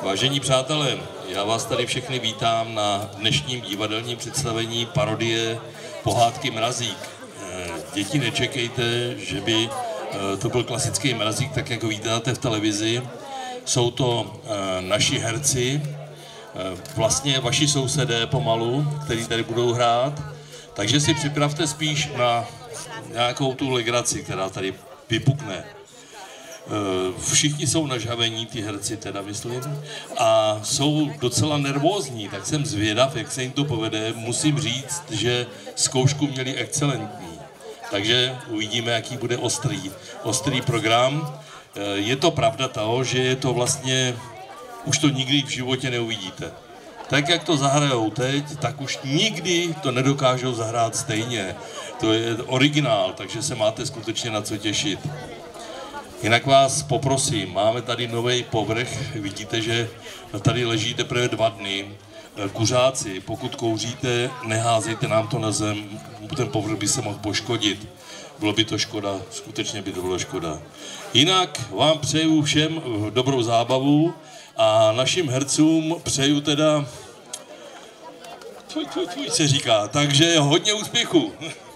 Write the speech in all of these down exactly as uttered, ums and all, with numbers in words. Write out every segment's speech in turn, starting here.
Vážení přátelé, já vás tady všechny vítám na dnešním divadelním představení parodie Pohádky Mrazík. Děti, nečekejte, že by to byl klasický Mrazík, tak jak ho vítáte v televizi. Jsou to naši herci, vlastně vaši sousedé pomalu, kteří tady budou hrát. Takže si připravte spíš na nějakou tu legraci, která tady vypukne. Všichni jsou nažhavení, ty herci teda myslím, a jsou docela nervózní, tak jsem zvědav, jak se jim to povede. Musím říct, že zkoušku měli excelentní, takže uvidíme, jaký bude ostrý, ostrý program. Je to pravda toho, že je to vlastně, už to nikdy v životě neuvidíte. Tak, jak to zahrajou teď, tak už nikdy to nedokážou zahrát stejně. To je originál, takže se máte skutečně na co těšit. Jinak vás poprosím, máme tady nový povrch, vidíte, že tady leží teprve dva dny. Kuřáci, pokud kouříte, neházejte nám to na zem, ten povrch by se mohl poškodit. Bylo by to škoda, skutečně by to bylo škoda. Jinak vám přeju všem dobrou zábavu a našim hercům přeju teda, tvoj, tvoj, tvoj se říká, takže hodně úspěchu.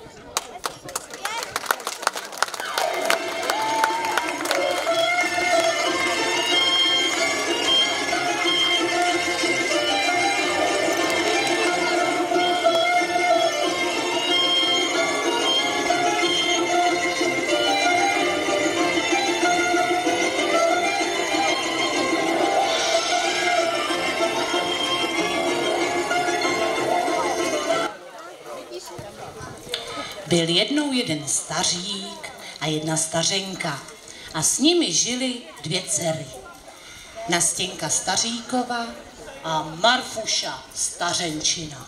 Byl jednou jeden stařík a jedna stařenka a s nimi žili dvě dcery. Nastěnka staříkova a Marfuša stařenčina.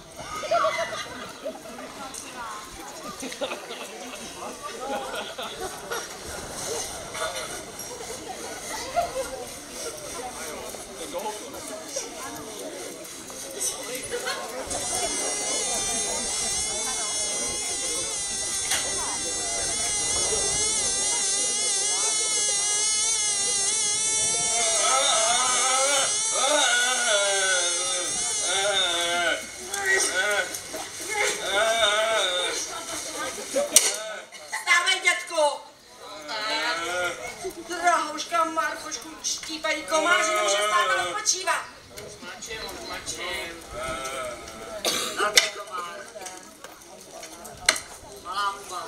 Drahouška Marfušku štípají komáři, nemůže stát a odpočívat. Smačím, smačím. Velký komár. Malá huba.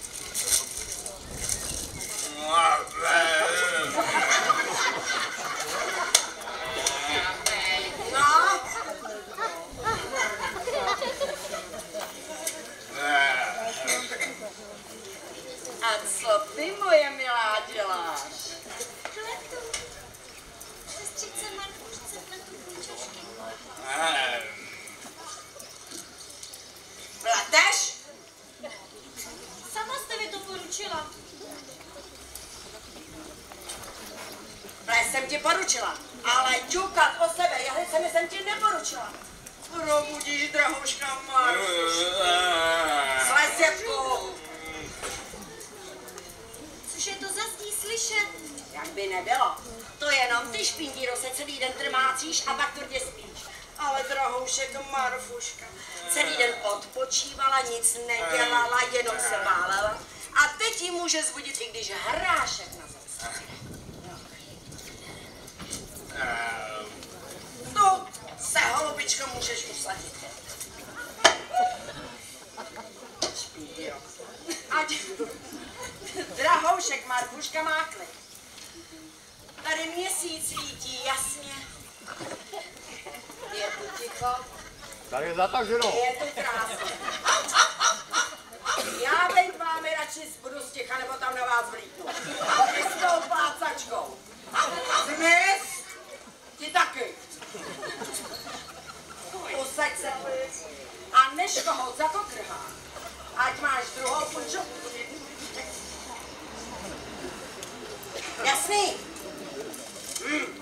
No? A co ty, moje milá, děláš? Pletu. Sestřice Marfušce pletu půjčešky. Pleteš? Sama jste mi to poručila. Ples jsem ti poručila, ale ťukat o sebe, jehlicemi jsem ti neporučila. Probudíš, drahouška Marfuška. Slez jebku. Což je to zazdí slyšet? Jak by nebylo. To jenom ty, špindíro, se celý den trmácíš a pak tvrdě spíš. Ale drahoušek Marfuška celý den odpočívala, nic nedělala, jenom se válela. A teď ji může zbudit, i když hrášek na zem. No, se, holubičko, můžeš usadit. Špindíro. Ať drahoušek Marfuška má klid. Tady měsíc svítí jasně. Je tu ticho. Tady je zataženo. Je tu krásně. Já teď vámi radši budu sticha, nebo tam na vás vlítnu. Ty s tou plácačkou. Smys, ti taky. Usaď se, please. A než koho zakokrhá, ať máš druhou půjču. Jasný? Hmm.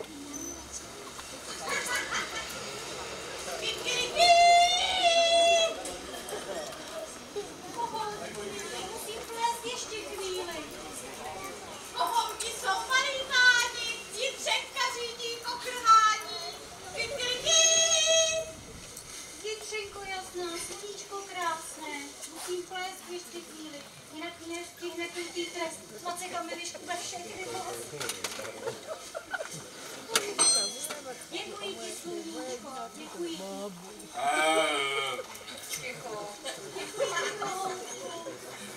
Musím plést ještě chvíli. Pohonky jsou marináni, Jindřenka řídí kokrhání. s macechami vyšku ve všechny moc. Děkuji ti, sluníčko, děkuji ti. Ticho. Děkuji ti, kohoutku.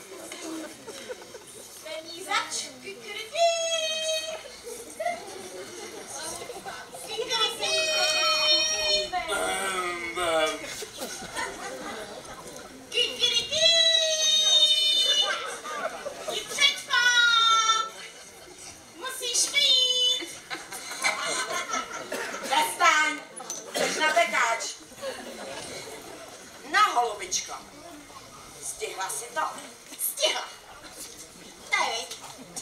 Penízač, kykrky. Kykrky. Kykrky. Jdi předspát. Musíš mít. Přestaň, jsi na pekáč. Na holubičko. Stihla si to? Stihla. To je viď.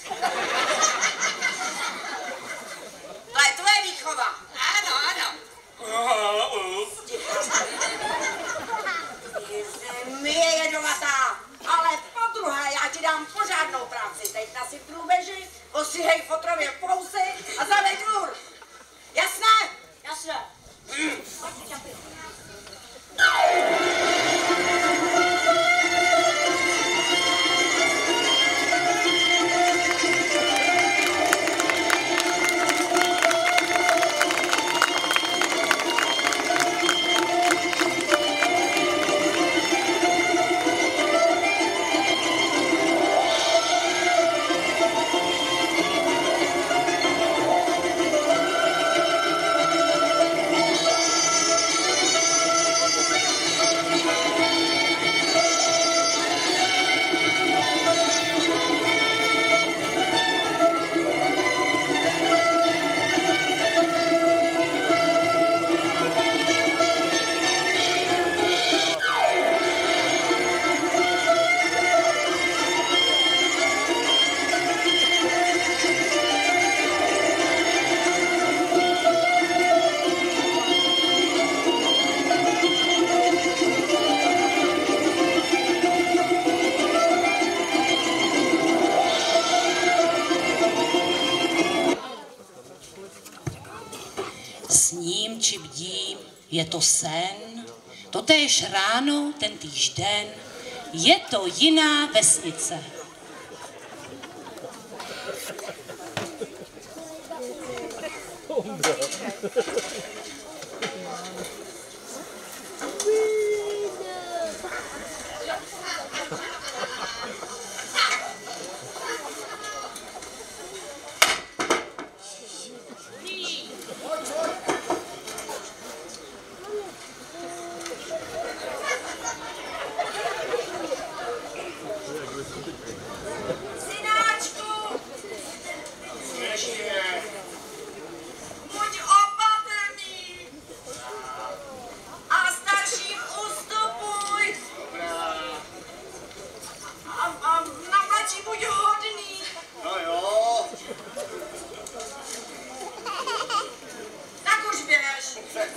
To je tvoje výchova. Ano, ano. Stihla. Zemi je jedovatá, ale po druhé já ti dám pořádnou práci. Teď nasyp průbeži, ostříhej fotrově fousy a zavej dvůr. Jasné? Jasné. Mm. Sním či bdím, je to sen, totéž ráno, tentýž den, je to jiná vesnice. Synáčku! Buď opatrný! A starším ustupuj! A, a na mladší buď hodný! No jo. Tak už běž!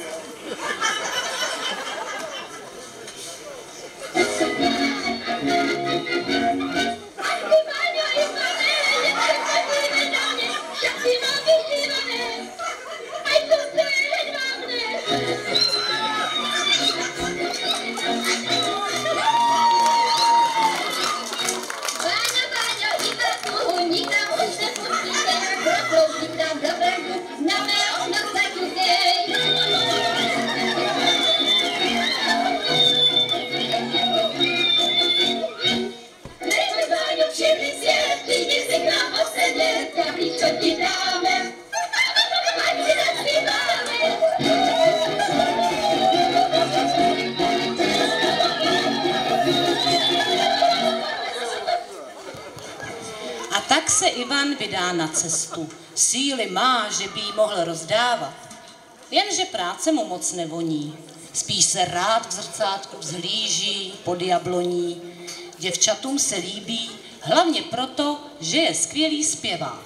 A tak se Ivan vydá na cestu. Síly má, že by jí mohl rozdávat. Jenže práce mu moc nevoní. Spíš se rád v zrcátku vzhlíží pod jabloní. Děvčatům se líbí, hlavně proto, že je skvělý zpěvák.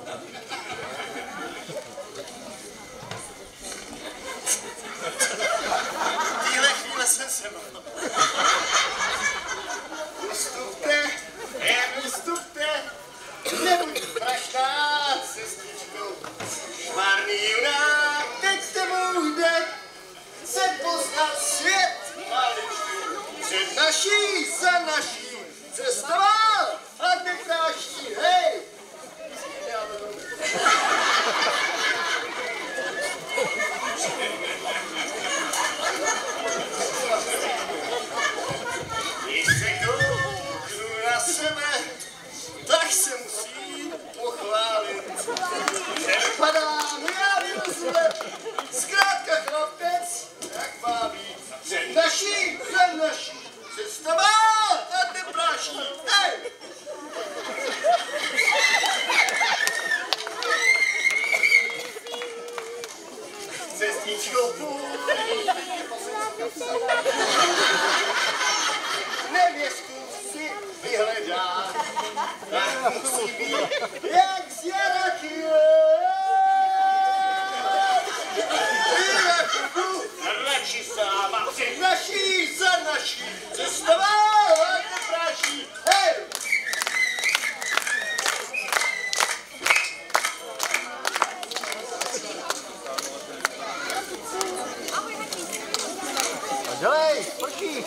Týhle chvíle jsem se mohl. Ustupte, jen ustupte, nebuď prašná, sestřičko. Šmarný junák, teď s tebou jde, se poznat svět maličký. Před naší, za naší, cestoval a nekráští, Nevěstu si vyhledá, tak musí být jak z jara radši sama si naší za naší cestovala nepráší. Hej! Dělej, prší!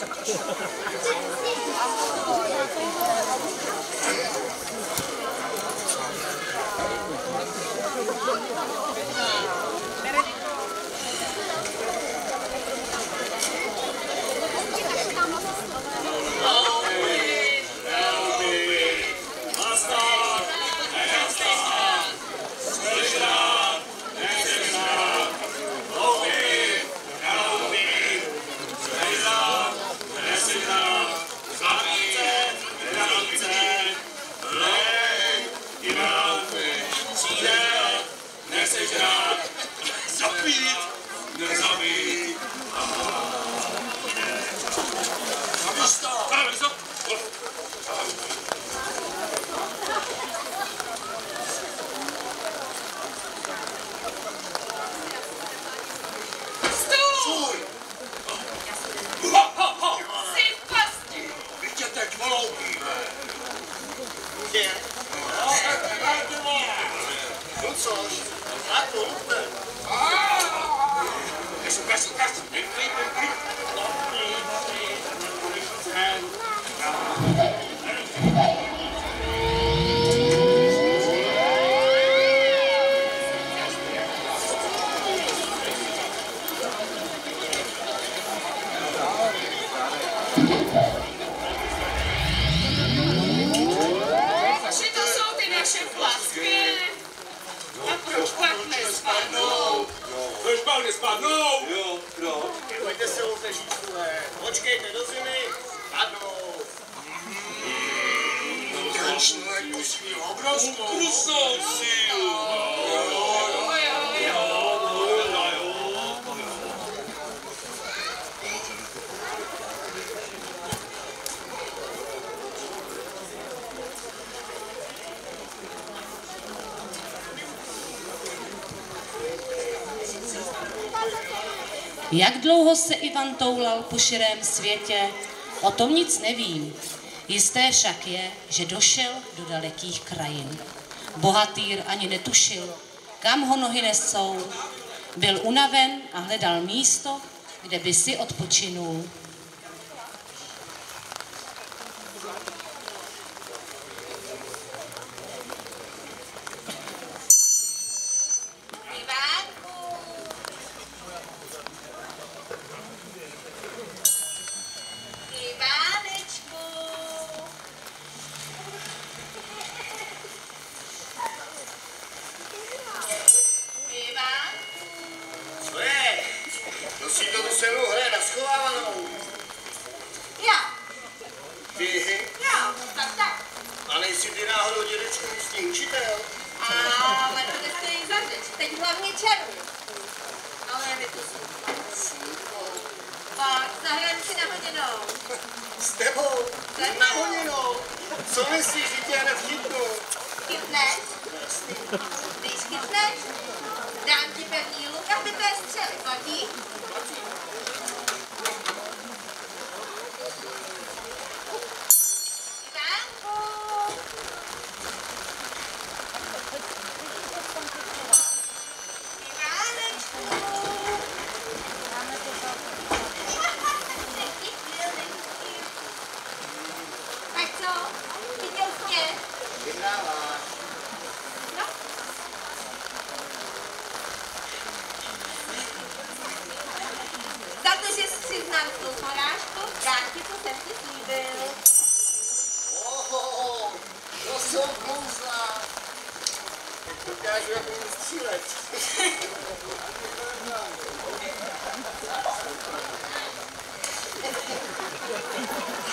Jak dlouho se Ivan toulal po širém světě, o tom nic nevím. Jisté však je, že došel do dalekých krajin. Bohatýr ani netušil, kam ho nohy nesou. Byl unaven a hledal místo, kde by si odpočinul.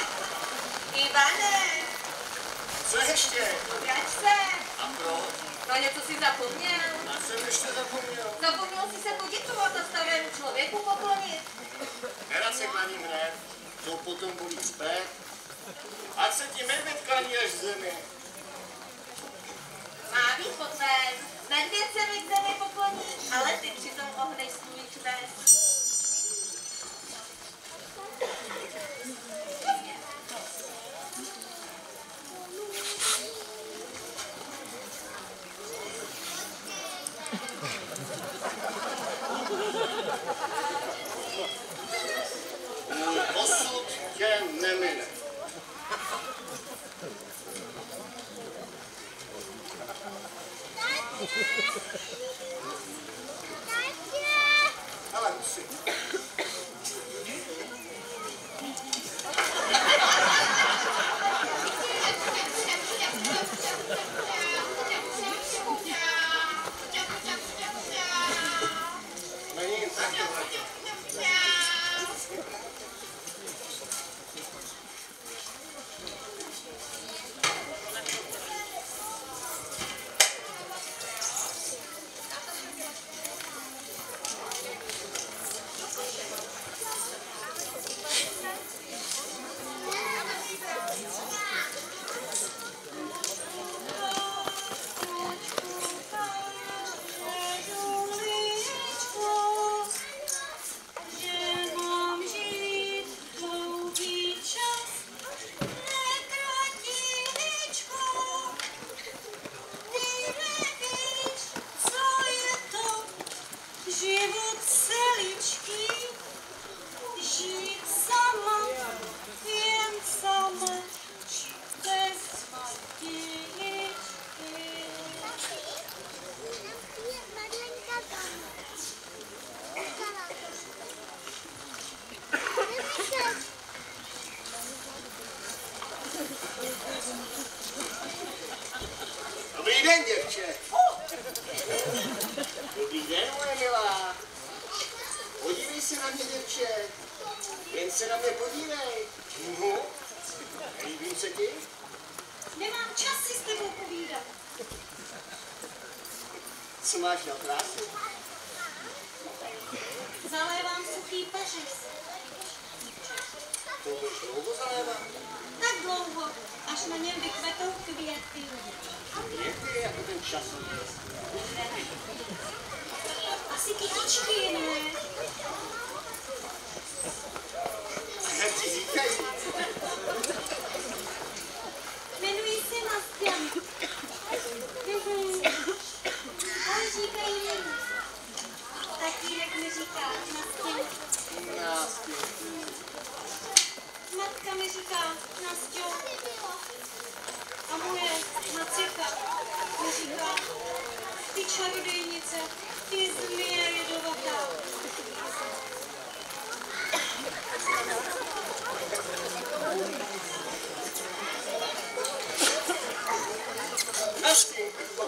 Ivane! Co ještě? Vrať se! A proč? No Na něco si zapomněl? Já jsem ještě zapomněl. Zapomněl jsi se poděkovat a starému člověku poklonit. Nerad se klaním hned, to potom bolí zpět. Ať se ti medvěd klaní až v zemi. Má být potřeb. Medvěd se mi k zemi pokloní, ale ty přitom ohneš svůj čves. Můj osud tě nemine. Ale musím. Není tak dobré. Život celičký, žít sama, jen sama, bez matičky. Dobrý den, děvče. Dobrý den, moje milá. Podívej se na mě, děvče. Jen se na mě podívej. No, líbím se ti? Nemám čas si s tebou povídat. Co máš na práci? Zalévám suchý pařez. To budeš dlouho zalévat? Tak dlouho, až na něm vykvetou květy. Květy jako ten časopis. Asi kytičky, ne? A jak ti říkají? Jmenuji se Nastia. Ale říkají mi. Tatínek mi říká Nastia. Nástěn. Matka mi říká Nasťo. A moje mačeka mi říká, ty čarodejnice, ty zmije jedovatá. Nastěnko.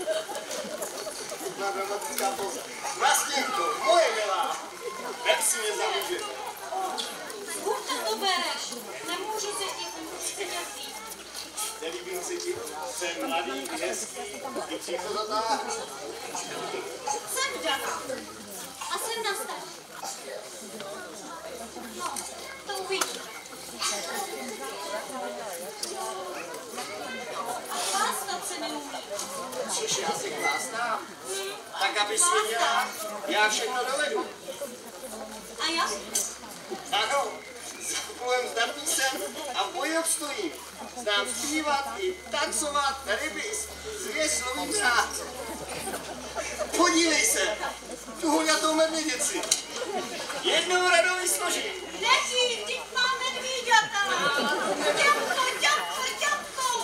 Na dramatická poza. Nastěnko, moje milá. Vem si mě za muže. Zkup to bereš. Nemůžu se ti vzít. Nelíbím se ti. Jsem mladý, hezký. Ty příko zatáhnu. Jsem Dana. A jsem Nastia. No, to uvidí. A chvástat se neumí. Což já si chvástám. Tak abys věděla, já všechno dovedu. A já? Ano, za kulem zdatný jsem a v boji obstojím. Znám zpívat i tancovat, ryby, zvěř lovím rád. Podívej se, tu huňatou medvědici. Jednou radou vysložím. Nechci, vždyť mám medvíďata. Ďapko, ďapko, ďapko.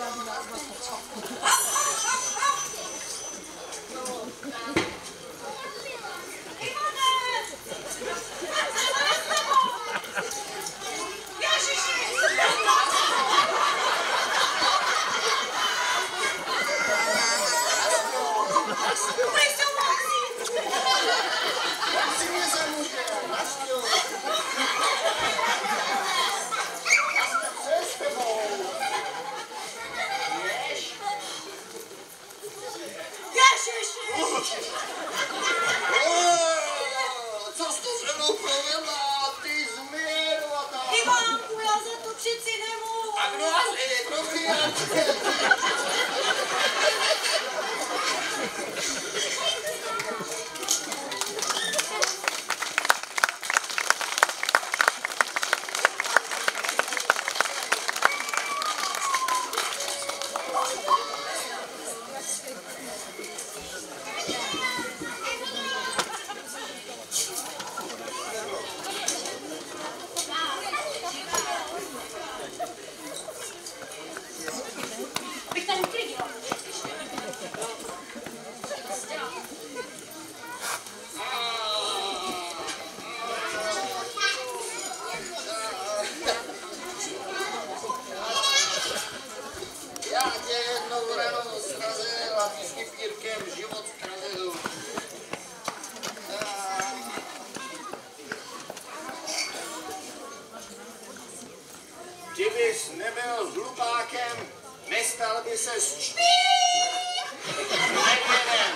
Ivane! Ivane s tebou! Ježiši! Nejsou moci! Si mě za muže, Nastěo. Co je s tebou? Ješ? Co jsi to se mnou provedla, ty změrovatá? Ivánku, já za to přeci nemohu. A kdo asi, prosím, Bych tady uklidila. já tě jednou ranou zkazil a ty s tím Jirkem život zkazil. Kdybys nebyl hlupákem, nestal by se s čpí! Medvědem.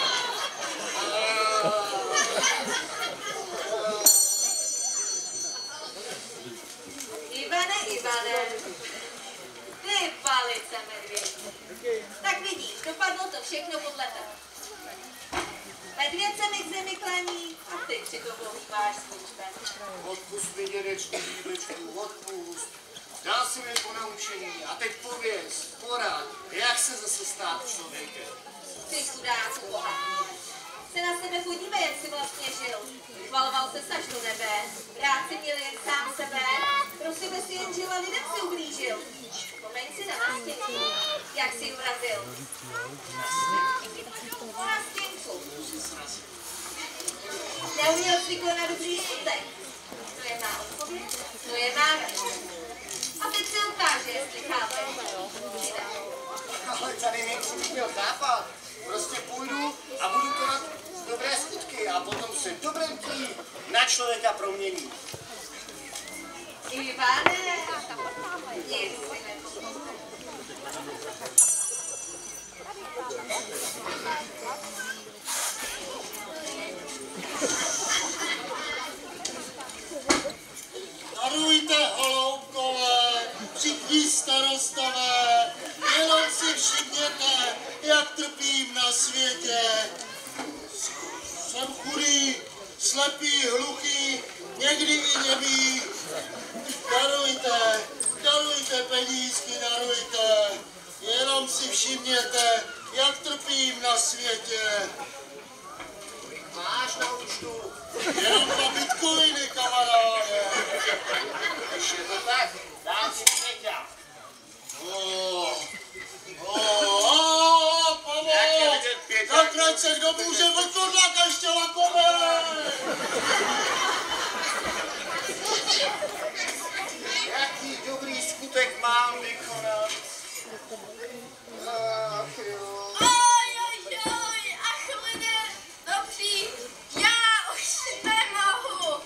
Ivane, Ivane, ty palice medvěd. Tak vidíš, dopadlo to všechno podle tebe. Medvěd se mi k zemi klaní a ty přitom ohýbáš službem. Odpust mi, dědečku, dívečku, odpust. Dal si mi ponaučení a teď pověz, porad, jak se zase stát člověkem. Ty chudáku bohatý. Se na sebe podívej, jak jsi vlastně žil. Chvaloval se až do nebe, rád si měl jen sám sebe, pro sebe si jen žil a lidem si ublížil. Vzpomeň si na nástěnku, jak jsi urazil. O nástěnku. Neuměl jsi konat dobrý skutek. To je má odpověď, to je má radost. A teď se ukáže, jestli chápeš. Ale tady nejsi měl chápat. Prostě půjdu a budu konat dobré skutky a potom se dobrým tím na člověka promění. Ivane, nic si nepomohl. Darujte, holoubkové, všichni starostové, jenom si všimněte, jak trpím na světě. Jsem chudý, slepý, hluchý, někdy i němý. Darujte, darujte penízky, darujte, jenom si všimněte, jak trpím na světě. Máš na účtu? Jenom dva bitcoiny, kamaráde. Ještě to tak, dám si svěťák. Oh, oh, oh, pomoc! Zakrať se, kdo může vrtodlak a ještě lakové! Jaký dobrý skutek mám vykonat? Ach jo. Ojojoj, ach lidé, dobří, já už nemohu.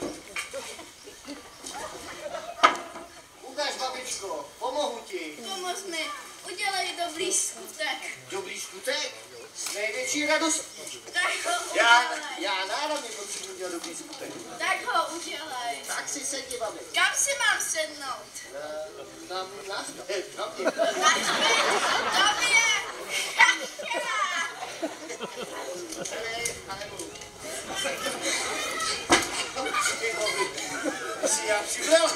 Ukaž, babičko, pomohu ti. Pomoz mi, udělej dobrý skutek. Dobrý skutek? S největší radostí. Tak ho Já, udělej. já náravně potřebuji dělat dobrý skutek. Tak ho udělej. Tak si sedni, babi. Kam si mám sednout? Na, na, na, na, na, Na hřbet, tobě. Jsi já přibyl?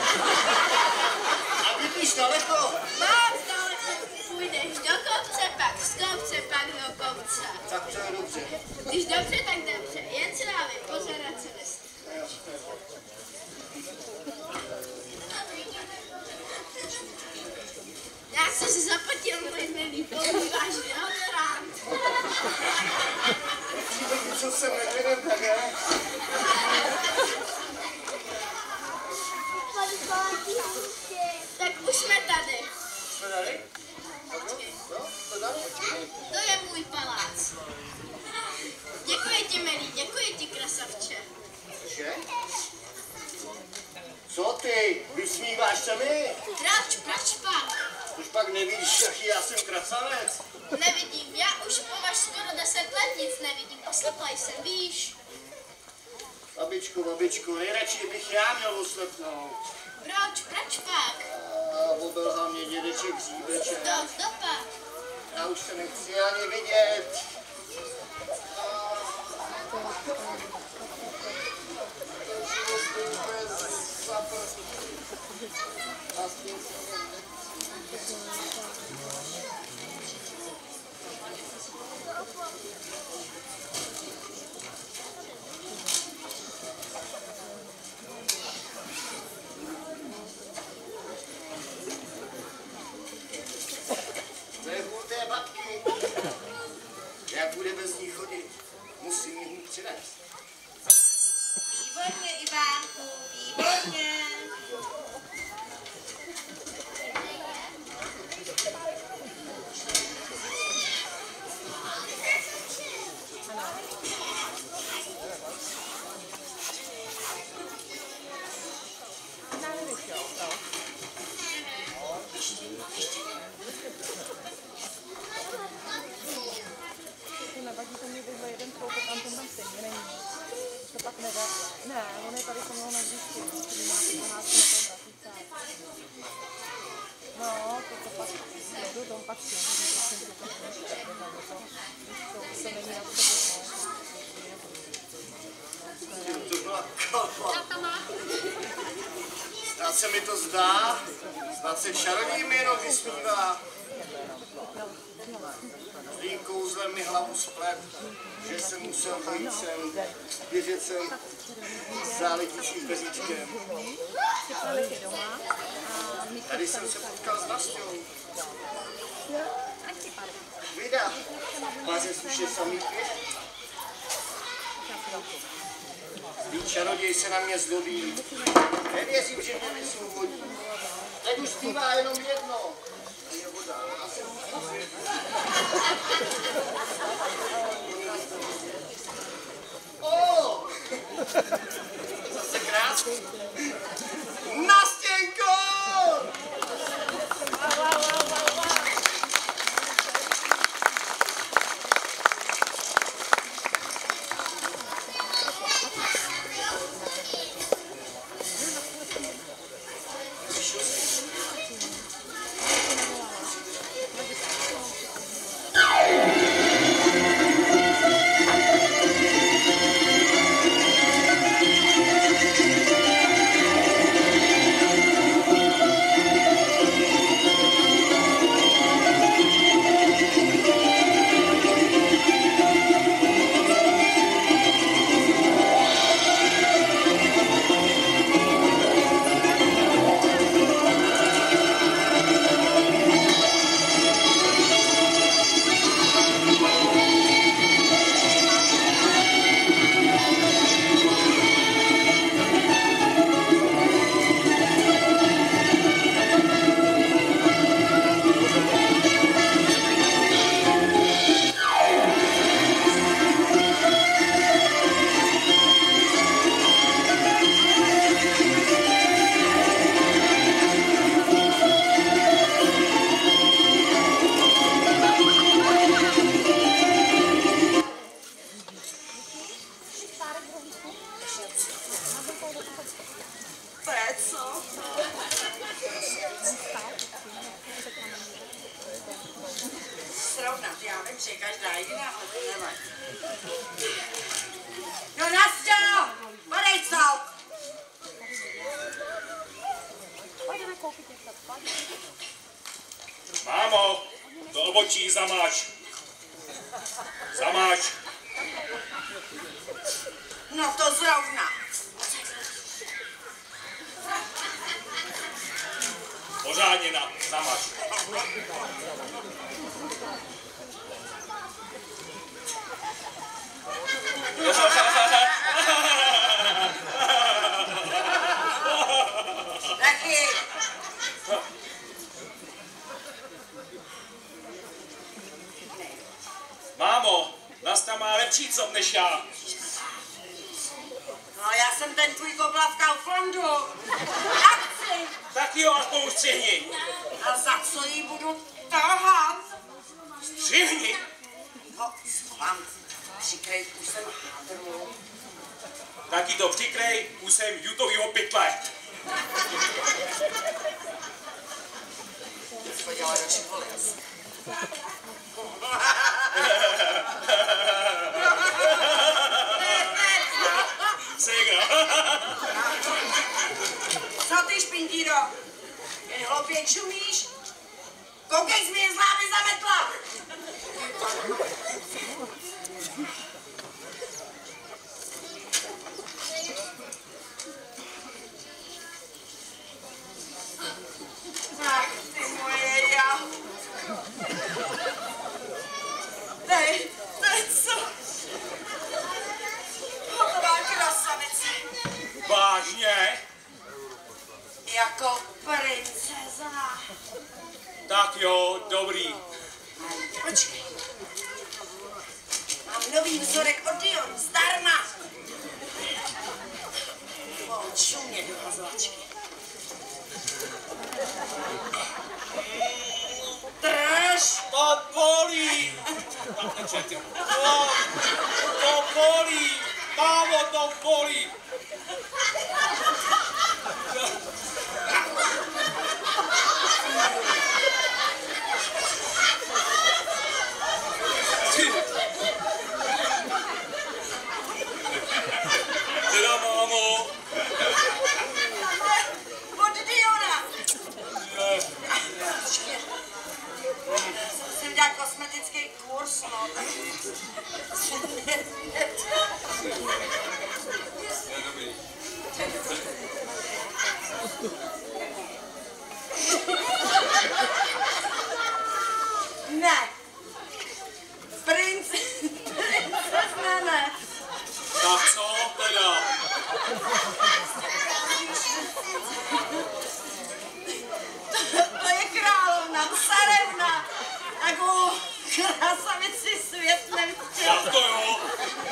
A bydlíš daleko? Mám daleko, půjdeš do kopce, pak z kopce, pak do kopce. Tak to je dobře. Když dobře, tak dobře, jen si dávej pozor, ať se nestane. Jak jsi si zaplatil můj milý, používáš deodorant. Co jsem nevěděl, tak je? Tak už jsme tady. Jsme tady? No, to tady? To je můj palác. Děkuji ti, milý, děkuji ti, krasavče. Že? Co ty? Vysmíváš se mi? Proč, proč pak? Už pak nevíš, jaký já jsem krasavec. Nevidím, já už po vaš skoro deset let nic nevidím. nevidím, oslepla jsem, víš? Babičko, babičko, nejradši bych já měl oslepnout. Proč, proč pak? A obelhal mě dědeček Zíbeček. To, to pak. Já už se nechci ani vidět. To je vůl té babky. Jak bude bez ní chodit, musím jí hned přinést. Výborně, Ivánku, výborně. To nevadí, to mě vyhle jeden troupek, tam ten tam stejně není. To pak nedá. Ne, on je tady tomu na vždycky, který má ty dvanáct na ten dvacet. No, to, to pak, do toho pak si, to není na sebe, To byla kalba. Snad se mi to zdá, snad se čaroděj mi jenom vysmívá. Zlým kouzlem mi hlavu splet, že jsem musel dojít sem, běžet sem s záletičním peříčkem. Tady jsem se potkal s Nastějou. Vida, máte suše samý pět? Zlý čaroděj se na mě zlobí. Nevěřím, že mě vysvobodí. Teď už zpívá jenom jedno. Je voda. O! Zase krásný. Nastěnko! Srovnat, já vím, že každá jiná, ale to nevadí. No Nasťo, podej co? Mámo, do obočí zamáč. Zamáč. No to zrovna. Pořádně na, zamáč. Taky. Mámo, Nasta má lepší cop než já. No já jsem ten tvůj kobla v Kauflandu. Akci. Tak jo, aspoň ustřihni. A za co jí budu tahat? Střihni. No, mám. Přikrej kusem hádrnu. Taky to přikrej kusem jutovýho pytle. Chodila do školy asi. Segra. Co ty, špindíro? Jen hloupě čumíš? Koukej, jsi mi je z hlavy zametla! Ach, ty moje já. Dej, dej co? Hotová krasavice. Vážně? Jako princeza. Tak jo, dobrý. Počkej. Mám nový vzorek od Dior, zdarma. Mohou čumět do hazlačky. Drž! To bolí! To, to bolí! Mámo, to bolí! Teda, mámo. Od Diora! Jsem dělal kosmetický kurz, no. Ne. Princ... Princez ne, ne. Tak co teda? To je královna, carevna. Takovou krasavici svět neviděl. Tak to jo.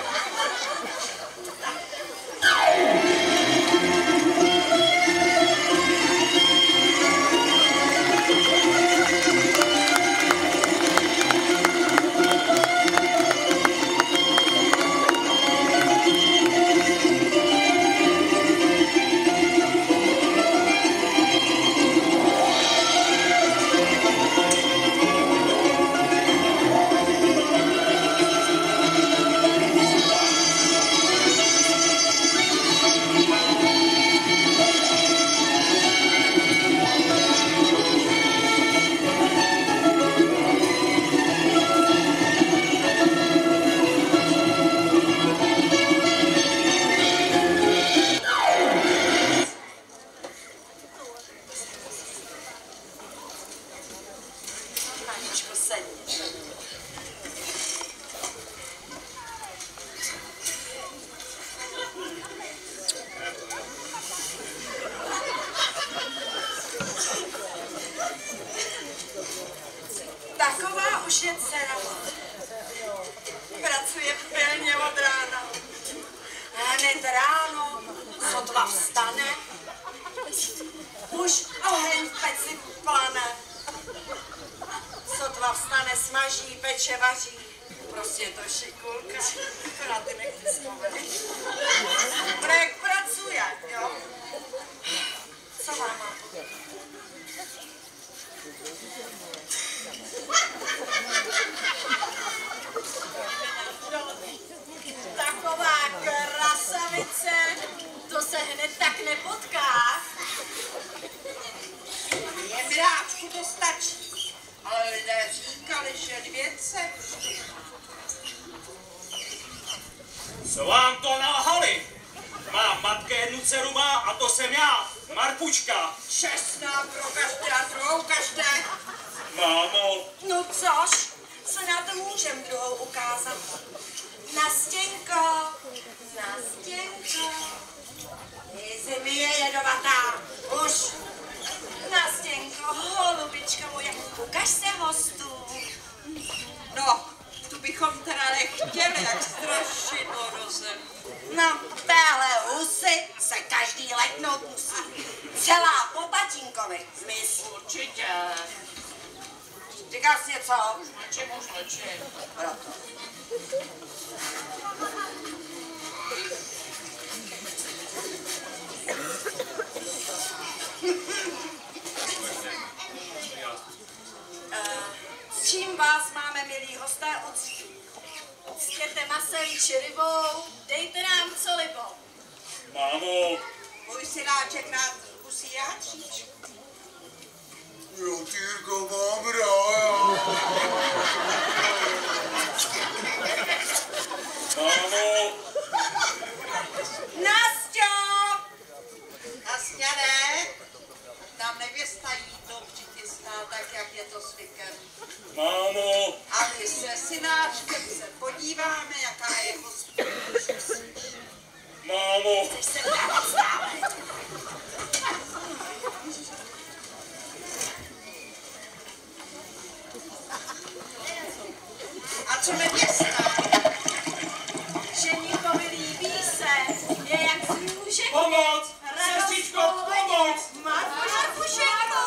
Taková už je dcera. Pracuje pilně od rána. Hned ráno, sotva vstane, už oheň v peci plane. Sotva vstane, smaží, peče, vaří. Prostě je to šikulka. Akorát ty nechci zpovědět. Projekt pracuje, jo? Co vám mám povědět? Taková krasavice, to se hned tak nepotká. Je miláčku, to stačí. Ale lidé říkali, že dvěce. Co vám to nalhali? Má matka jednu dceru má a to jsem já, Marpučka. Čestná pro každé a druhou každé. Mámo. No což, se na to můžem druhou ukázat. Nastěnko, Nastěnko, zemi je jedovatá, už. Nastěnko, holubička moje, ukaž se hostů. No, tu bychom teda nechtěli, jak strašidlo do zem. No, téhle husy se každý letnout musí. Celá po tatínkovi, smysl určitě. Říkal jsi něco? Už mlčím, už mlčím. Proto. S čím vás máme, milí hosté, uctít? Uctěte masem či rybou, dejte nám co libou. Mámo, Můj synáček rád kusí játříčku. Jo, Týrko, mám rád. mámo, Nasťo! Nasťané, tam nevěsta jídlo přichystá tak, jak je to zvykem. mámo, A my se synáčkem se podíváme, jaká je hospoda. mámo, Chceš se dávat stále? A co nevěsta? Ženíchovi líbí se, je jak smůžek. pomoc, sestřičko, pomoc. Marfušenko!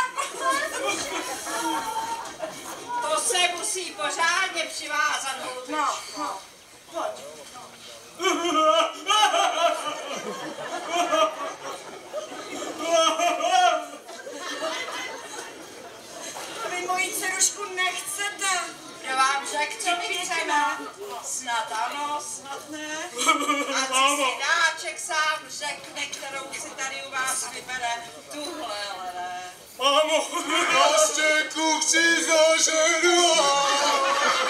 To se musí pořádně přivázat. No, no, pojď. Vy moji dcerušku nechcete. Kdo vám řekl, co my chceme? Snad ano, snad ne. A co synáček sám řekne, kterou si tady u vás vybere, tuhle, ale ne. Mámo, Na stěnku chci zažerovat.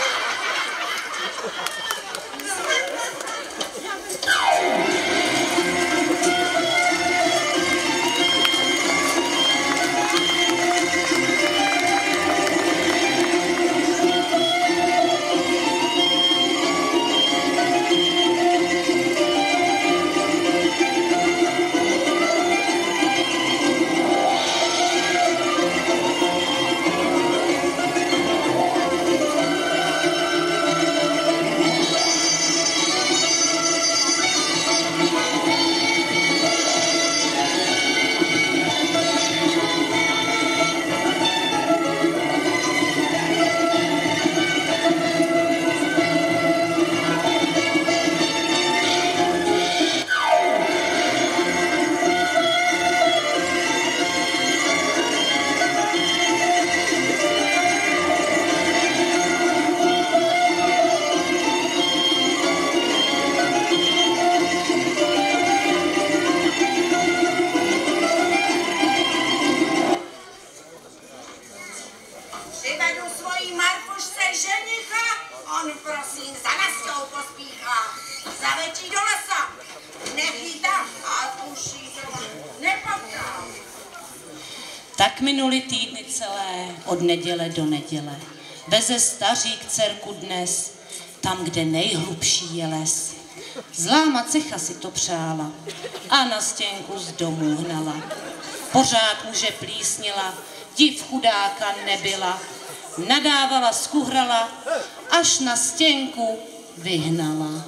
Vyvedu svojí Marfušce ženicha, on prosím za Nasťou pospíchá. Zavečí do lesa, nechytá a tuší doma nepotká. Tak minuly týdny celé, od neděle do neděle. Veze stařík dcerku dnes, tam, kde nejhlubší je les. Zlá macecha si to přála a na stěnku z domu hnala. Pořád muže plísnila, div chudáka nebyla. Nadávala, skuhrala, až na stěnku vyhnala.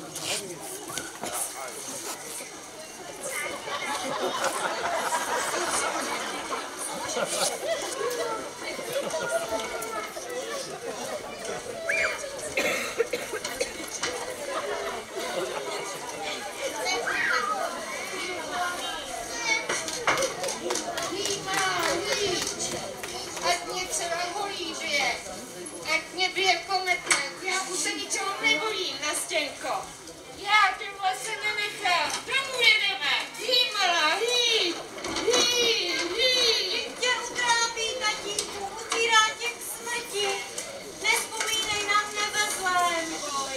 Ať mě třeba holí bije, ať mě bije kometne, já už se ničeho nebojím, Nastěnko. Já tímhle se nenechám, domů jedeme, hý malá, hý, hý, hý. Jen tě utrápí, tatínku, utírá tě k smrti, nevzpomínej na mne ve zlém, boj.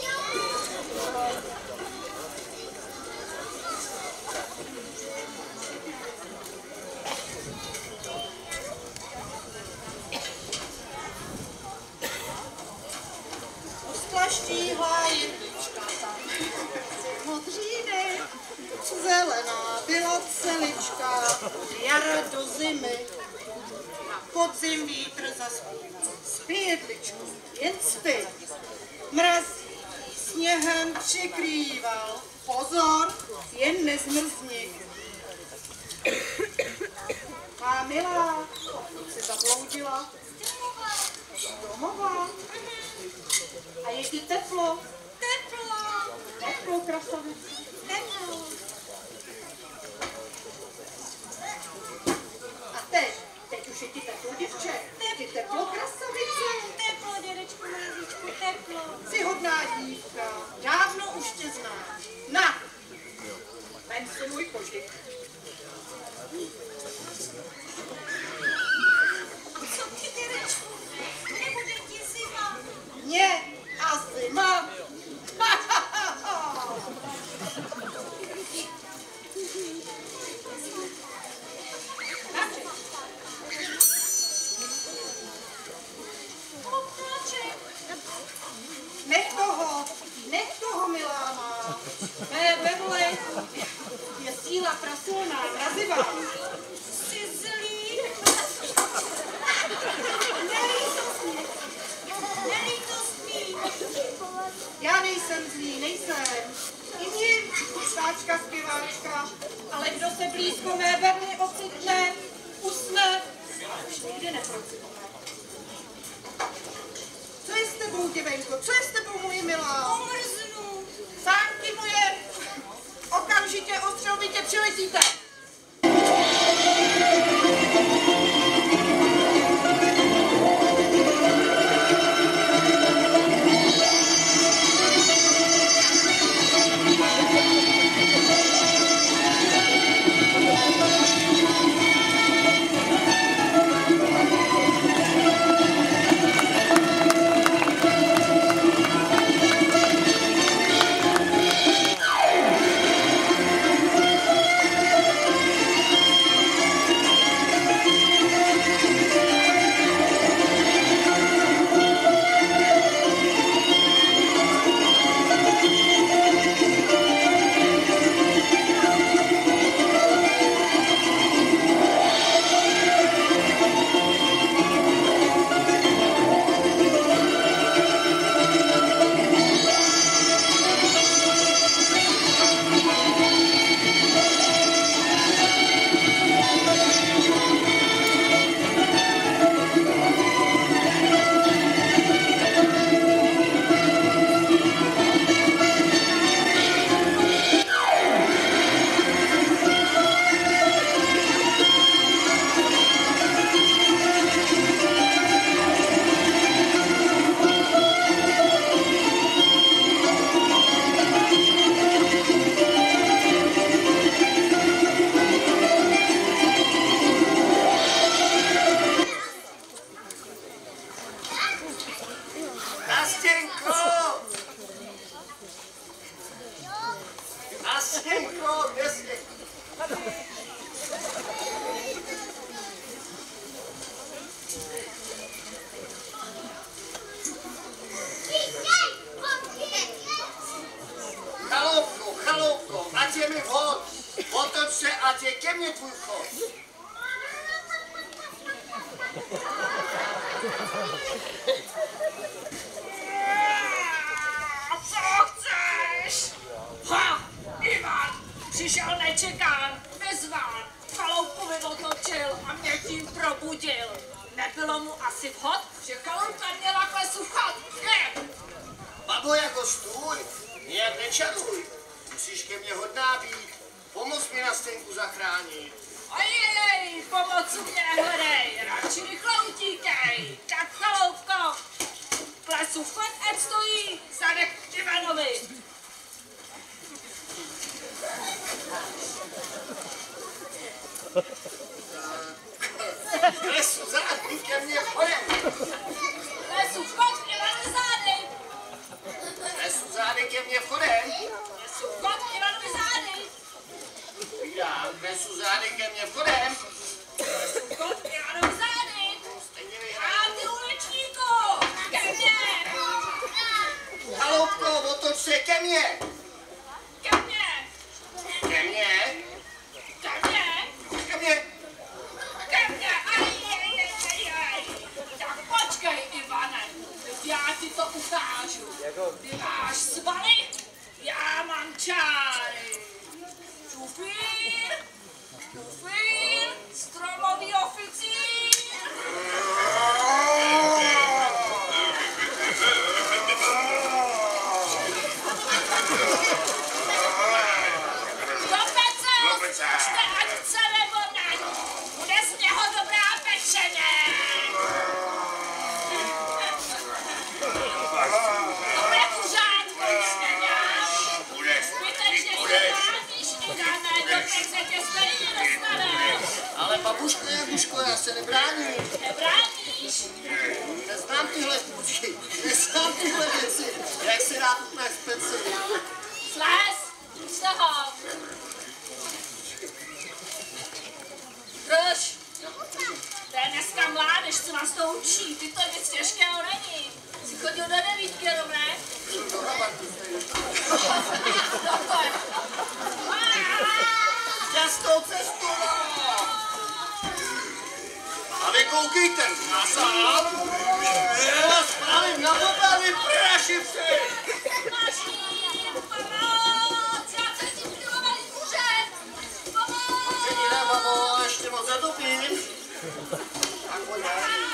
Splaštíhlá jedlička tam, modřínek, zelená byla celička, jaro do zimy, a podzim vítr zaspíval. Spí, jedličku, jen spí, mrazí, sněhem přikrýval, pozor, jen nezmrzni. Má milá, pokud si zabloudila, Domova. A je ti teplo? Teplo. Teplo, krasavice. Teplo. A teď? Teď už je ti teplo, děvče. Ti teplo, krasavice. Teplo, dědečku Mrazičku, teplo. Jsi hodná dívka. Dávno už tě znám. Na! Vem si můj kožik. A co ty, dědečku? Nebude ti zima? Mě a zima. Nech toho, nech toho, milá má. Mé vevole je síla prasilná, mrazivá. Jsi zlý? Nelítostný. Já nejsem zlý, nejsem. I mě, stáčka, zpěváčka, ale kdo se blízko mé vevly ocitne, usne, už nikdy neprocitne. Co je s tebou, děvenko? Co je s tebou, moje milá? Omrznu. Sánky moje, okamžitě ostřelbitě přiletíte. Co chceš? Ha! Ivan! Přišel nečekán, nezván. Chaloupovi otočil a mě tím probudil. Nebylo mu asi vhod, že chaloupa měla klesu vchod. Ne! Babo, jako stůj, nijak nečaruj. Musíš ke mně hodná být. Pomoz mi na stěnku zachránit. Ojej, pomocu mě hledej, radši rychle utíkej. Tak chaloupko, klesu vchod, ať stojí zadek Ivanovi. Klesu zády ke mně vchodem. Klesu vchod, Ivanovi zády. Klesu zády ke mně vchodem. Klesu vchod, Ivanovi zády. Vídám, klesu zády ke mně vchodem. Klesu vchod, Ivanovi zády. Stejně A vyhrál. ty ulečníku, ke mně. Chaloupko, otoč se ke mně. Ke mně. Ke mně. Ke mně. Ke mně. Ke mně. Aj, aj, aj, aj, aj. Tak počkej, Ivane, já ti to ukážu. Ty máš svaly, já mám čáry. Čufír, čufír, stromový oficír. žádné speciální. Slez, z toho. Drž. To je dneska mládež, co nás to učí. Ty to nic těžkého není. Jsi chodil do devítky, jenom ne? Šťastnou cestu! A vy koukejte na sám! Já vás právě na mobilní prašivci! Maší, pomoc! Já se tím milovali muže! Pomoc! Přední ne, babo, ještě moc zatopím. Tak pojď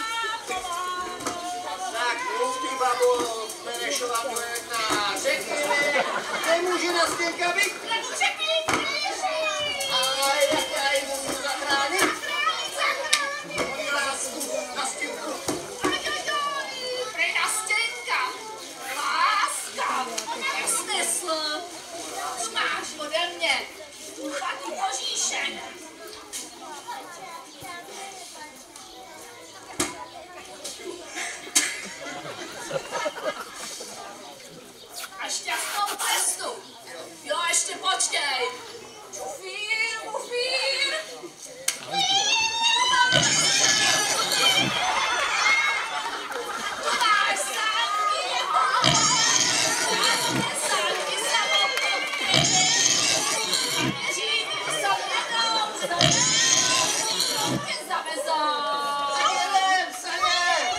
tak, mluv ty, babo, Benešová projekt na řeky, nemůže na stěnka být. Nemůže být! Ale jak já ji můžu zachránit? Moji lásku na stěnku. Prej na stěnka! Láska! Nesmysl! Co máš ode mě? Chatý Božíšek! A šťastnou cestu! Jo, ještě počkej! Mufír, mufír! Tu máš sánky! Sánky samotné! Řídí se mnou! Zavezou! Sanělem, saně!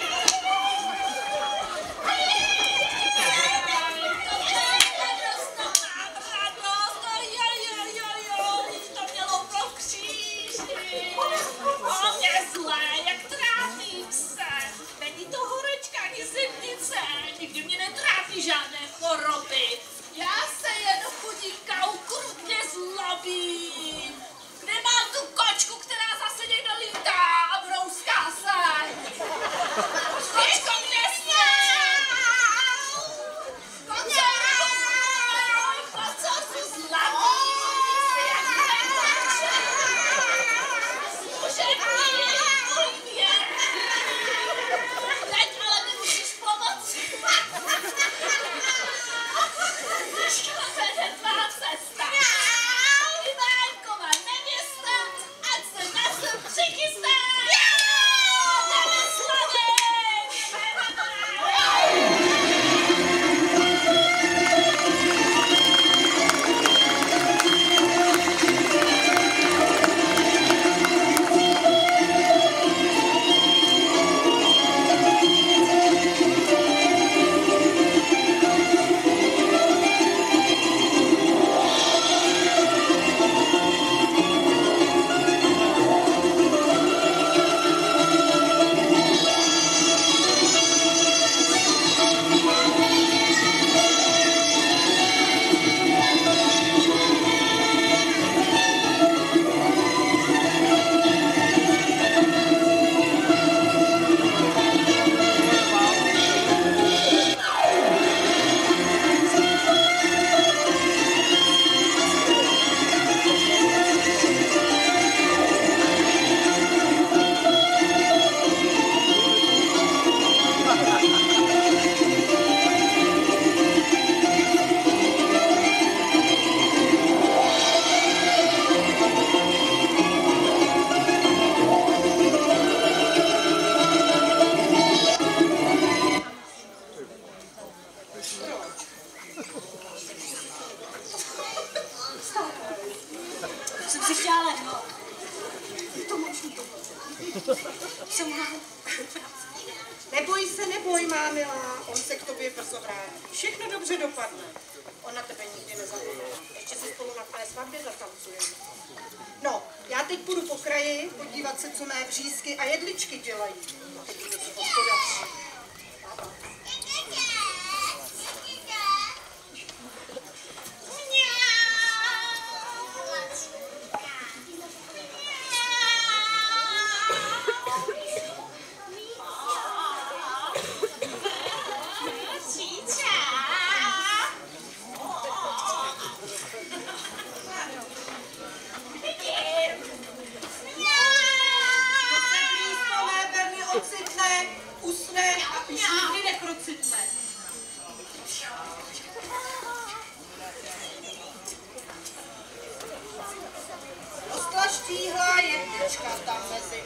Nikdy mě netrápí žádné choroby. Já se jen chudinka ukrutně zlobím. Kde mám tu kočku, která zase někdo lítá a brouská se? Kočko, kde jsi? Kočko, kočko, jsi zlatý. Jsi jak nekoče. Služební mě. Teď ale mi musíš pomoci. Vede tvá cesta. Ivánková nevěsta, ať se na sem přichystá. Jdeme slavit. Jsem si chtěla lehnout. Je to možný. Co mám? Neboj se, neboj, mámila, on se k tobě brzo vrátí. Všechno dobře dopadne. On na tebe nikdy nezapomene. Ještě si spolu na tvé svatbě zatancujeme. No, já teď půjdu po kraji, podívat se, co mé břízky a jedličky dělají. A teď jdu si hospodařit. Usne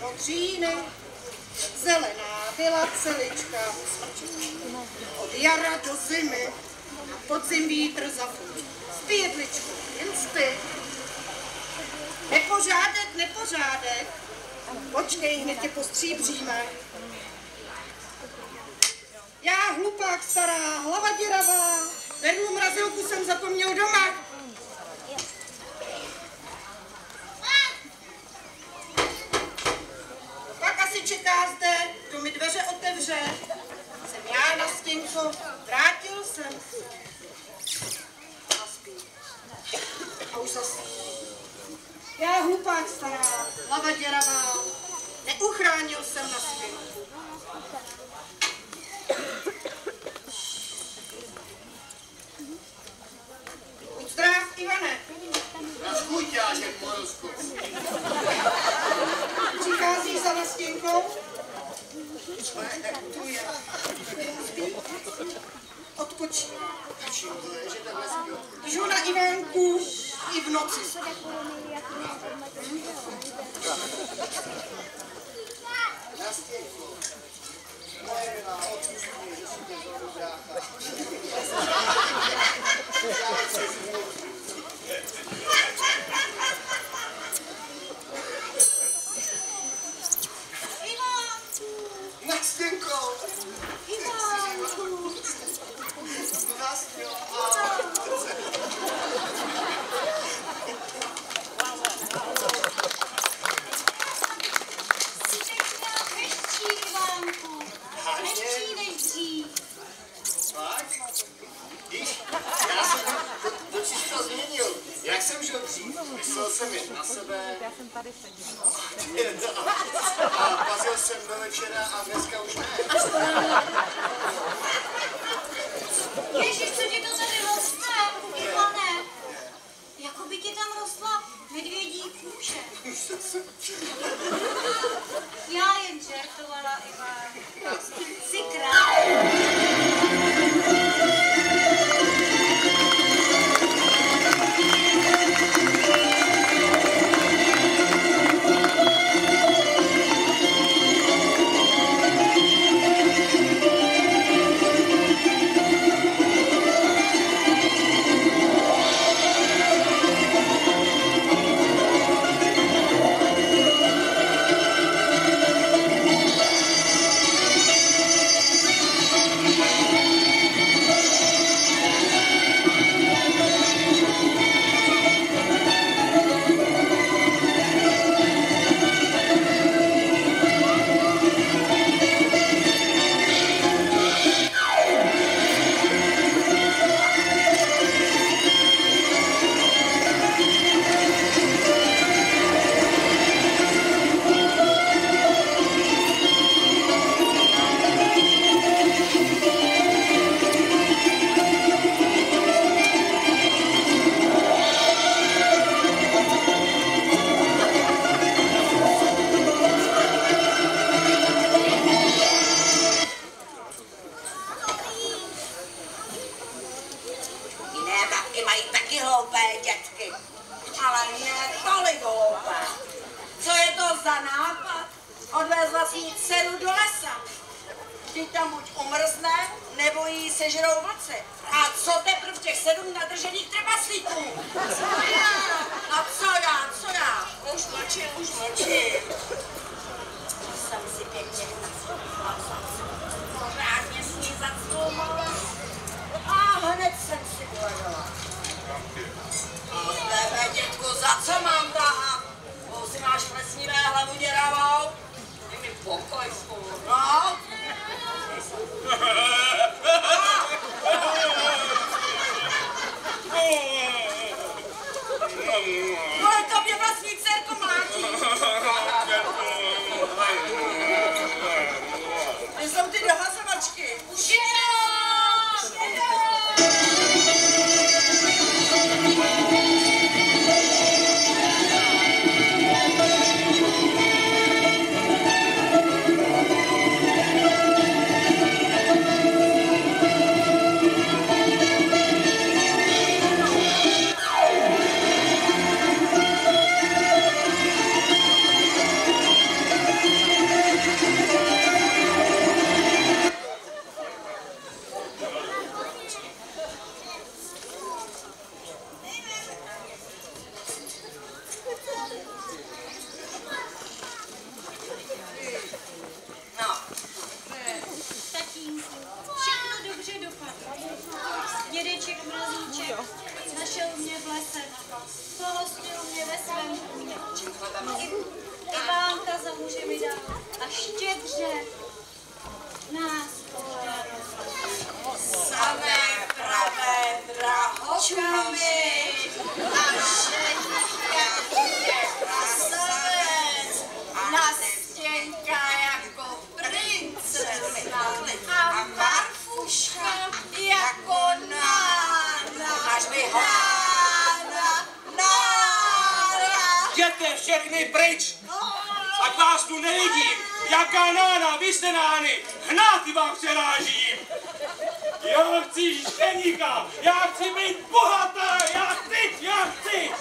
modříny, zelená byla celička, od jara do zimy, na podzim vítr zafuk. Spí, jedličku, jen spí. Nepořádek, nepořádek, počkej, hned tě postříbříme. Já, hlupák stará, hlava děravá, vernu mrazilku jsem zapomněl doma. Pak asi čeká zde, kdo mi dveře otevře. Jsem já, Nastěnko, vrátil jsem se. A spí. A už zase. Já, hlupák stará, hlava děravá, neuchránil jsem Nastěnku. Zdrav, Ivane. Na škůťážek, Morozku. Přicházíš za Nastěnkou? Tu je. Spí. Odpočívá. Čím to je, že takhle spí? Žiju na Ivánku i v noci. Nastěnko. Moje milá, odpustí, že si tě znovu brácha. Nastěnko! Ivánku! Nastěnko! Nechcí než dřív. Fakt? Víš, já jsem to, to čisto změnil. Jak jsem žil dřív, myslel jsem jen na sebe. Já jsem tady seděl. A pazil jsem do večera a dneska už ne. Ježiš, co ti to tady roste, Ivane? Jako by ti tam rostla medvědí kůže. Já jen žertovala, Ivan. Jsi král. Odvezla si dceru do lesa. Ty tam buď umrzne, nebo jí sežerou vlci. A co teprv těch sedm nadržených trpaslíků? Co já? A co já, co já? Už mlčím, už mlčím. Jsem si pěkně pořádně s ní zacloumala. A hned jsem si uležela. A tebe, dětku, za co mám tahat? Pouze máš plesnivé hlavu děravou? Dej mi pokoj spolu, no? Ale tobě vlastní dcerku mlátí. Kde jsou ty dohazovačky? Už je! mrazíček, našel mě v lese, pohostil mě ve svém kůně. Ivánka za muže mi dal a štědře nás pohledal. Samé pravé drahokamy a ženíška je krasavec, nastěnka jako princezna a Marfuška jako nána. Máš mi nána, nána. Jděte všechny pryč, ať vás tu nevidím, jaká nána, vy jste nány, hnáty vám přerážím. Já chci ženíka, já chci být bohatá, já chci, já chci.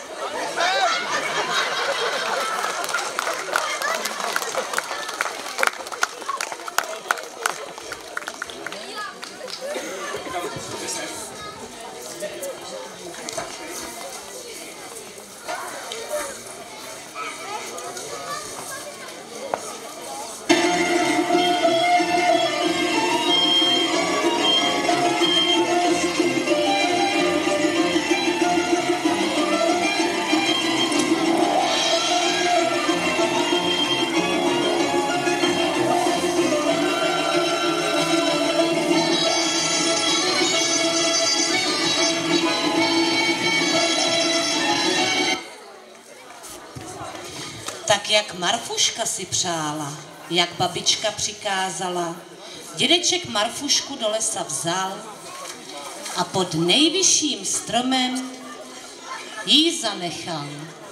Tak jak Marfuška si přála, jak babička přikázala, dědeček Marfušku do lesa vzal a pod nejvyšším stromem jí zanechal.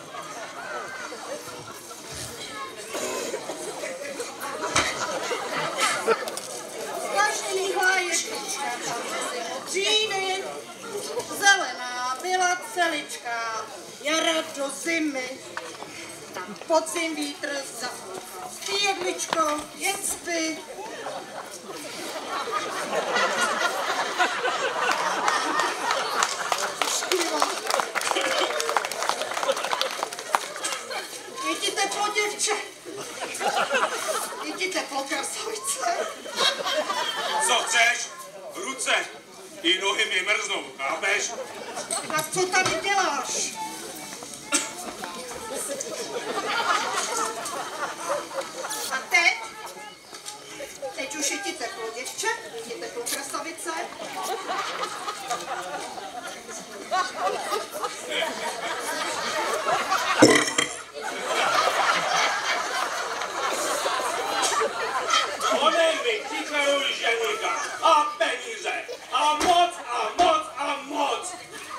Vážený háječka, dříny, zelená byla celička, jara do zimy. Tam podzim vítr zafouká. Spí, jedličko, jen spí. Je ti teplo, děvče? Je ti teplo, krasavice? Co chceš? Ruce i nohy mi mrznou, chápeš? A co tady děláš? A teď? Teď už je ti teplo, děvče? Je ti teplo, krasavice? Onej mi připravuj ženíka a peníze a moc a moc a moc.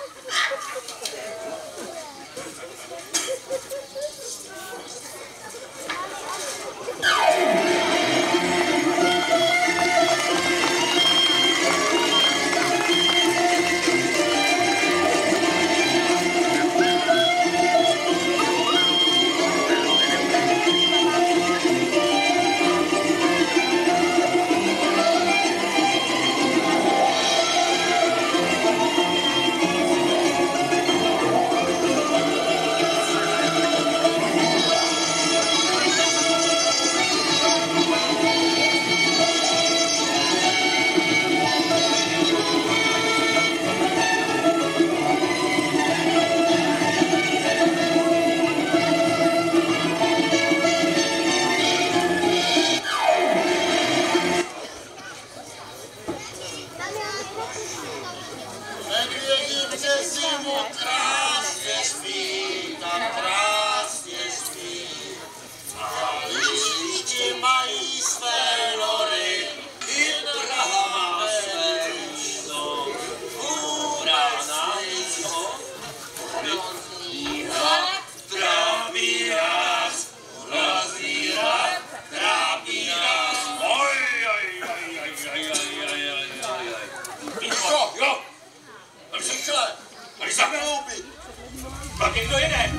Tak někdo jede.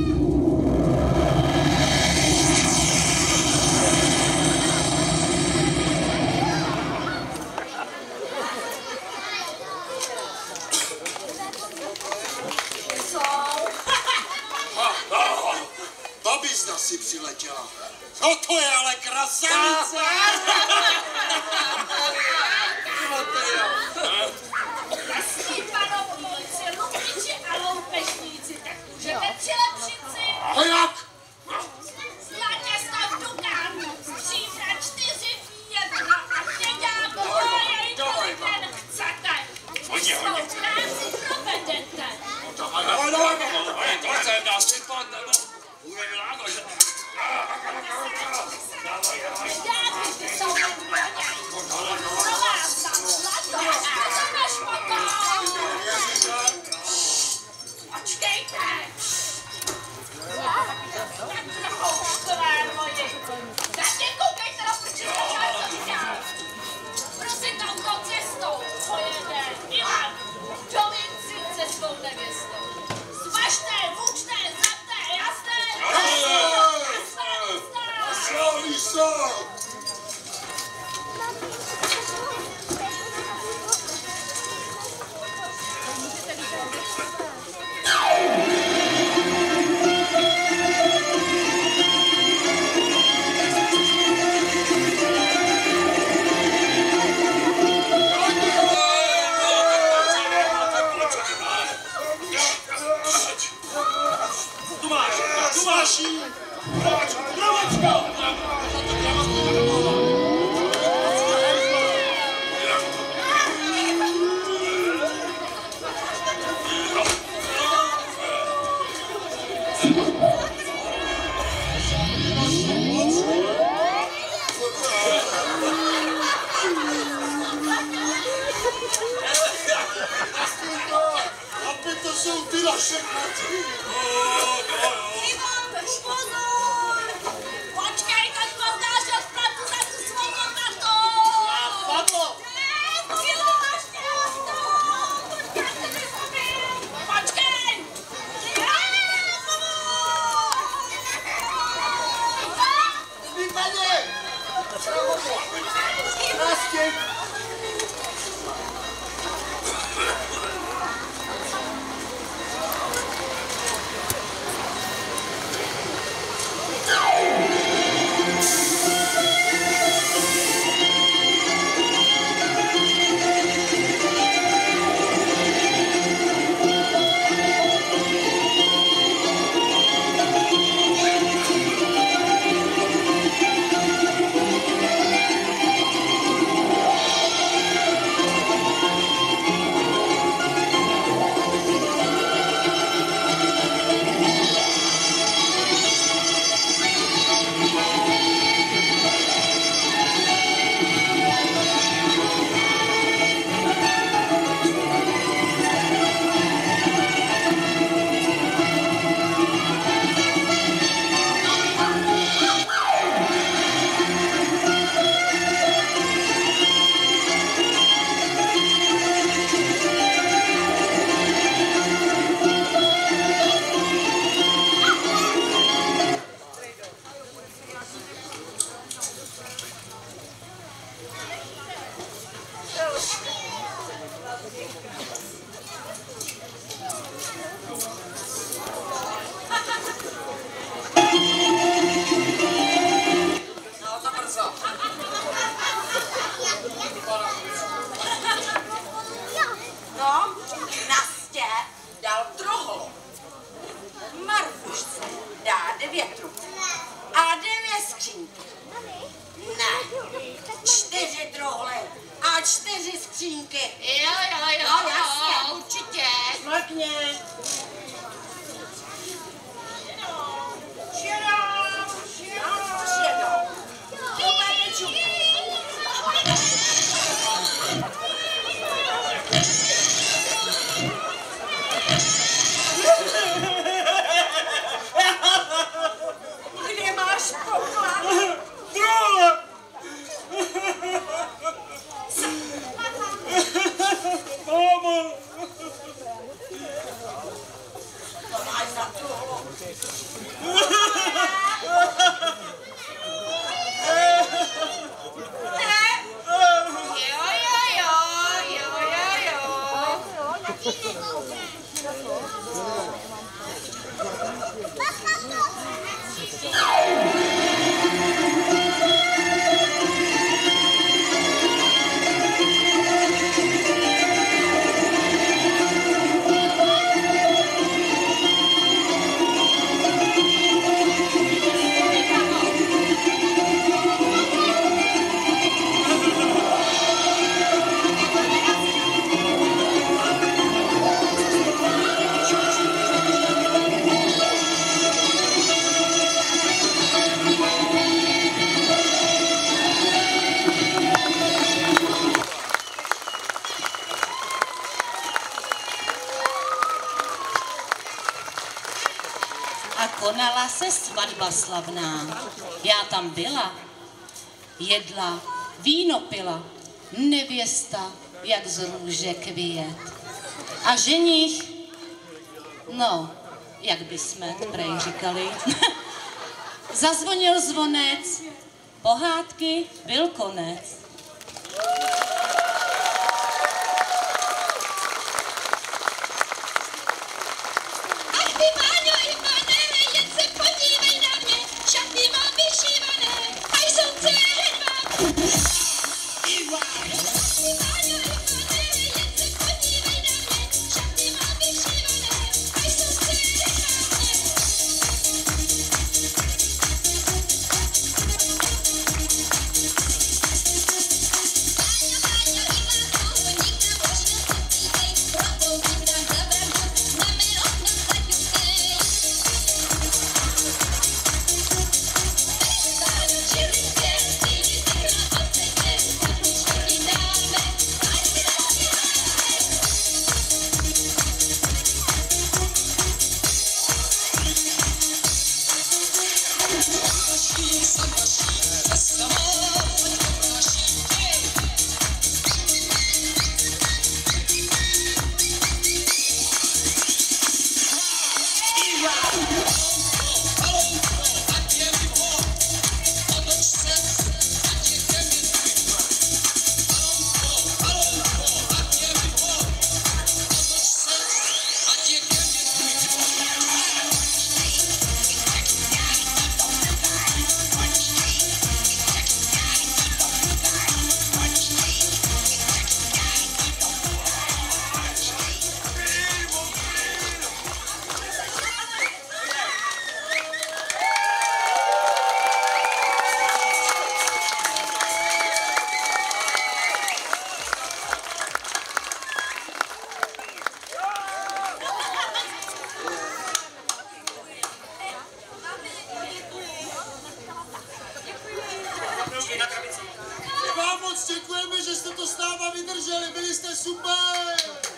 Babizna si přiletěla. No to je ale krasavice! Hezký, panovo! hodně. Práci provedete. Dávaj, dávaj, dávaj, dávaj, to jsem dá sypat, nebo bude vyláno, že? Dávaj, dávaj. Já bych to neměl. Pro vás tam zlato. Než potom. Počkejte. Tak trochu škové moji. Zatím koukejte na prčí začátky. Prosím touto cestou pojede Ivan do Vinci cestou nevěstou. Zvažte, vučte, zapte, jasné? Jasný jsou. Tu máš, tu máš jí. Kravačka! Aby to jsou ty naše kluci. Ivan, pozor! Počkej, tak poznáš odplatu za tu svou odplatu! A padlo! Miláš mě to! Počkej, se mi zbabil! Počkej! Vypadej! Nastěk! No, Nastě dal druhou. Marfušce dá devět rub. A devět skřínky. Ne, čtyři truhly a čtyři skřínky. Jo, jo, jo, No, jasně. určitě. Smrkně. Kde máš poklad? Truhle! Mámo! To máš za truhlu. Jo, jo, jo, jo, jo, jo. konala se svatba slavná. Já tam byla, jedla, víno pila, nevěsta, jak z růže květ. A ženich, no, jak bysme prej říkali, zazvonil zvonec, pohádky byl konec. Ach ty Váňo i pane, jen se podívej na mě, šaty mám vyšívané, a jsou celé hedvábné. Ty Váňo i pane, jen se podívej na mě, šaty mám vyšívané, a jsou celé hedvábné. Vám moc děkujeme, že jste to s náma vydrželi, byli jste super!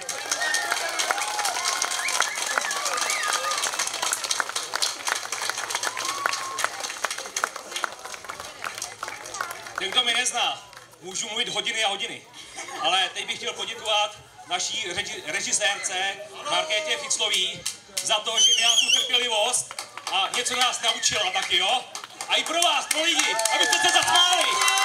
Ten, kdo mě nezná, můžu mluvit hodiny a hodiny. Ale teď bych chtěl poděkovat naší reži- režisérce Markétě Ficlový za to, že měla tu trpělivost a něco nás naučila taky, jo? A i pro vás, pro lidi, abyste se zasmáli!